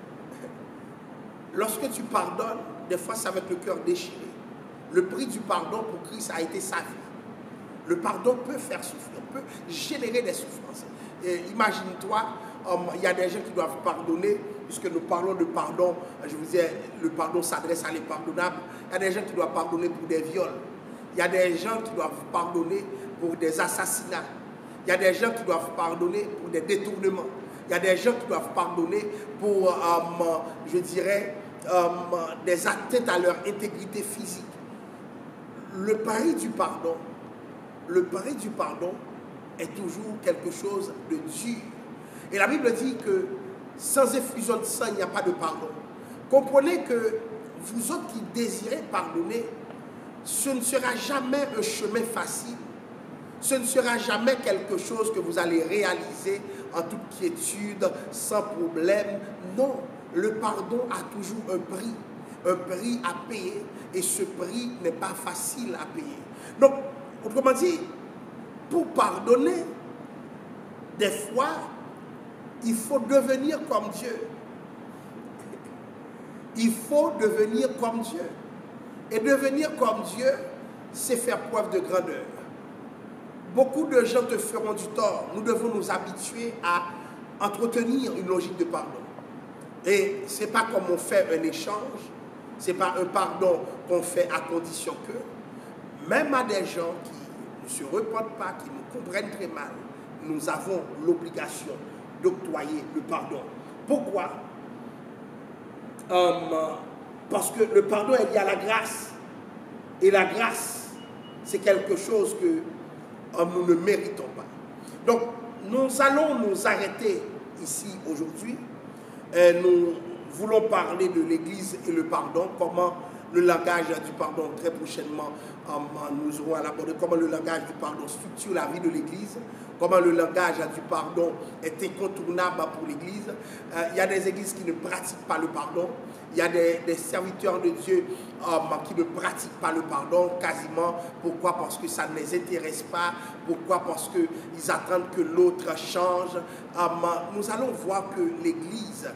Speaker 1: Lorsque tu pardonnes, des fois c'est avec le cœur déchiré. Le prix du pardon pour Christ a été sa vie. Le pardon peut faire souffrir, peut générer des souffrances. Imagine-toi, il y a des gens qui doivent pardonner, puisque nous parlons de pardon, je vous disais, le pardon s'adresse à l'impardonnable. Il y a des gens qui doivent pardonner pour des viols. Il y a des gens qui doivent pardonner pour des assassinats. Il y a des gens qui doivent pardonner pour des détournements. Il y a des gens qui doivent pardonner pour, je dirais, des atteintes à leur intégrité physique. Le prix du pardon est toujours quelque chose de dur. Et la Bible dit que sans effusion de sang, il n'y a pas de pardon. Comprenez que vous autres qui désirez pardonner, ce ne sera jamais un chemin facile. Ce ne sera jamais quelque chose que vous allez réaliser en toute quiétude, sans problème. Non, le pardon a toujours un prix à payer, et ce prix n'est pas facile à payer. Donc, autrement dit, pour pardonner, des fois, il faut devenir comme Dieu. Il faut devenir comme Dieu. Et devenir comme Dieu, c'est faire preuve de grandeur. Beaucoup de gens te feront du tort. Nous devons nous habituer à entretenir une logique de pardon. Et ce n'est pas comme on fait un échange, ce n'est pas un pardon qu'on fait à condition que, même à des gens qui ne se repentent pas, qui nous comprennent très mal, nous avons l'obligation d'octroyer le pardon. Pourquoi? Parce que le pardon est lié à la grâce. Et la grâce, c'est quelque chose que nous ne méritons pas. Donc, nous allons nous arrêter ici aujourd'hui. Nous voulons parler de l'Église et le pardon, comment le langage du pardon, très prochainement, nous aurons à l'aborder, comment le langage du pardon structure la vie de l'Église, comment le langage du pardon est incontournable pour l'Église. Il y a des églises qui ne pratiquent pas le pardon. Il y a des serviteurs de Dieu qui ne pratiquent pas le pardon quasiment. Pourquoi? Parce que ça ne les intéresse pas. Pourquoi? Parce qu'ils attendent que l'autre change. Nous allons voir que l'Église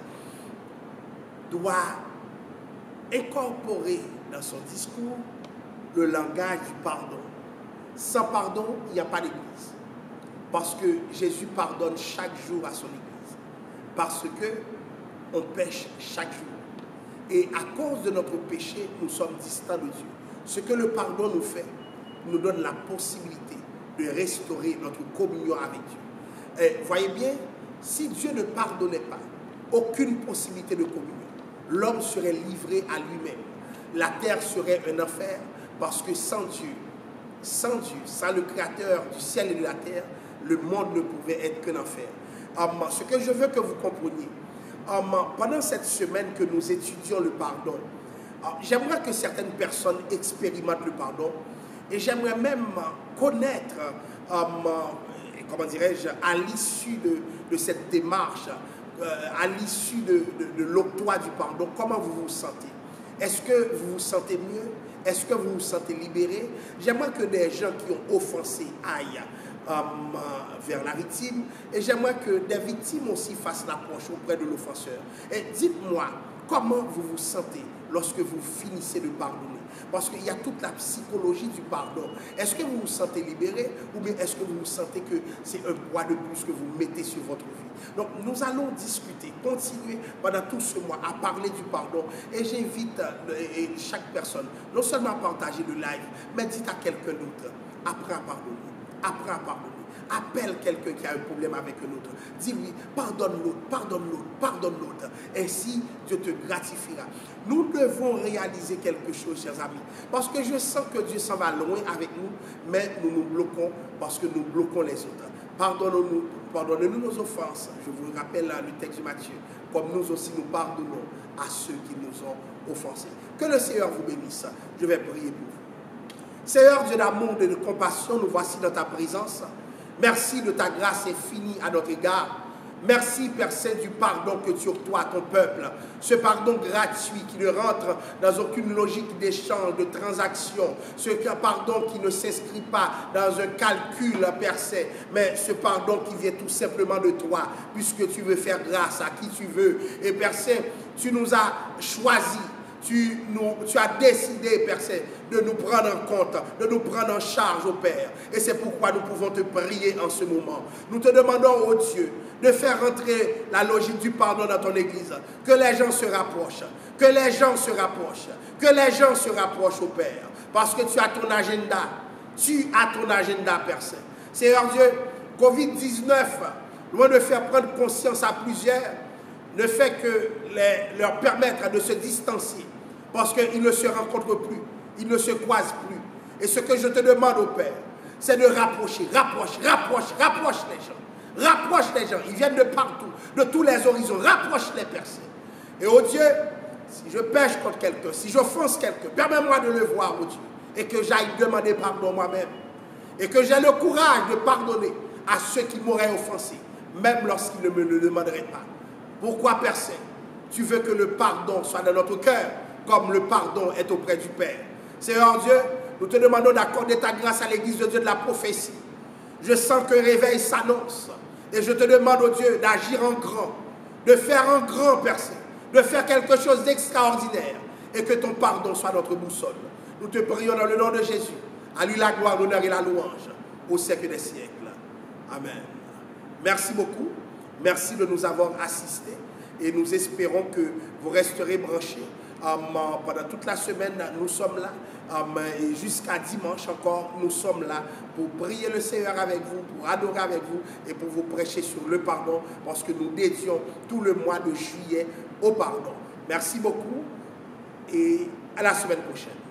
Speaker 1: doit incorporer dans son discours le langage du pardon. Sans pardon, il n'y a pas d'Église. Parce que Jésus pardonne chaque jour à son Église. Parce qu'on pêche chaque jour. Et à cause de notre péché, nous sommes distants de Dieu. Ce que le pardon nous fait, nous donne la possibilité de restaurer notre communion avec Dieu. Et voyez bien, si Dieu ne pardonnait pas, aucune possibilité de communion. L'homme serait livré à lui-même. La terre serait un enfer, parce que sans Dieu, sans le Créateur du ciel et de la terre, le monde ne pouvait être qu'un enfer. Ce que je veux que vous compreniez, pendant cette semaine que nous étudions le pardon, j'aimerais que certaines personnes expérimentent le pardon, et j'aimerais même connaître, comment dirais-je, à l'issue de cette démarche, à l'issue de l'octroi du pardon, comment vous vous sentez? Est-ce que vous vous sentez mieux? Est-ce que vous vous sentez libéré? J'aimerais que des gens qui ont offensé aillent vers la victime, et j'aimerais que des victimes aussi fassent l'approche auprès de l'offenseur. Et dites-moi, comment vous vous sentez lorsque vous finissez de pardonner? Parce qu'il y a toute la psychologie du pardon. Est-ce que vous vous sentez libéré ou bien est-ce que vous vous sentez que c'est un poids de plus que vous mettez sur votre vie? Donc nous allons discuter, continuer pendant tout ce mois à parler du pardon. Et j'invite chaque personne, non seulement à partager le live, mais dites à quelqu'un d'autre, apprends à pardonner, apprends à pardonner. Appelle quelqu'un qui a un problème avec un autre. Dis-lui, pardonne l'autre, pardonne l'autre, pardonne l'autre. Ainsi, Dieu te gratifiera. Nous devons réaliser quelque chose, chers amis. Parce que je sens que Dieu s'en va loin avec nous, mais nous nous bloquons parce que nous bloquons les autres. Pardonnons-nous, pardonnez-nous nos offenses. Je vous rappelle le texte de Matthieu. Comme nous aussi nous pardonnons à ceux qui nous ont offensés. Que le Seigneur vous bénisse. Je vais prier pour vous. Seigneur, Dieu d'amour et de compassion, nous voici dans ta présence. Merci de ta grâce infinie à notre égard. Merci, Père Saint, du pardon que tu octroies à ton peuple. Ce pardon gratuit qui ne rentre dans aucune logique d'échange, de transaction. Ce pardon qui ne s'inscrit pas dans un calcul, Père Saint, mais ce pardon qui vient tout simplement de toi, puisque tu veux faire grâce à qui tu veux. Et Père Saint, tu nous as choisis. Tu as décidé, Père Saint, de nous prendre en compte, de nous prendre en charge, ô Père. Et c'est pourquoi nous pouvons te prier en ce moment. Nous te demandons, ô Dieu, de faire rentrer la logique du pardon dans ton Église. Que les gens se rapprochent, que les gens se rapprochent, que les gens se rapprochent, ô Père. Parce que tu as ton agenda. Tu as ton agenda, Père Saint. Seigneur Dieu, COVID-19, loin de faire prendre conscience à plusieurs, ne fait que leur permettre de se distancier parce qu'ils ne se rencontrent plus, ils ne se croisent plus. Et ce que je te demande au Père, c'est de rapprocher, rapproche les gens. Rapproche les gens, ils viennent de partout, de tous les horizons, rapproche les personnes. Et oh Dieu, si je pêche contre quelqu'un, si j'offense quelqu'un, permets-moi de le voir, oh Dieu, et que j'aille demander pardon moi-même, et que j'ai le courage de pardonner à ceux qui m'auraient offensé, même lorsqu'ils ne me le demanderaient pas. Pourquoi, Père Saint, tu veux que le pardon soit dans notre cœur, comme le pardon est auprès du Père? Seigneur Dieu, nous te demandons d'accorder ta grâce à l'Église de Dieu de la prophétie. Je sens que réveil s'annonce. Et je te demande, oh Dieu, d'agir en grand, de faire en grand, Père Saint, de faire quelque chose d'extraordinaire, et que ton pardon soit notre boussole. Nous te prions dans le nom de Jésus. À lui la gloire, l'honneur et la louange, au siècle des siècles. Amen. Merci beaucoup. Merci de nous avoir assistés et nous espérons que vous resterez branchés. Pendant toute la semaine, nous sommes là et jusqu'à dimanche encore, nous sommes là pour prier le Seigneur avec vous, pour adorer avec vous et pour vous prêcher sur le pardon parce que nous dédions tout le mois de juillet au pardon. Merci beaucoup et à la semaine prochaine.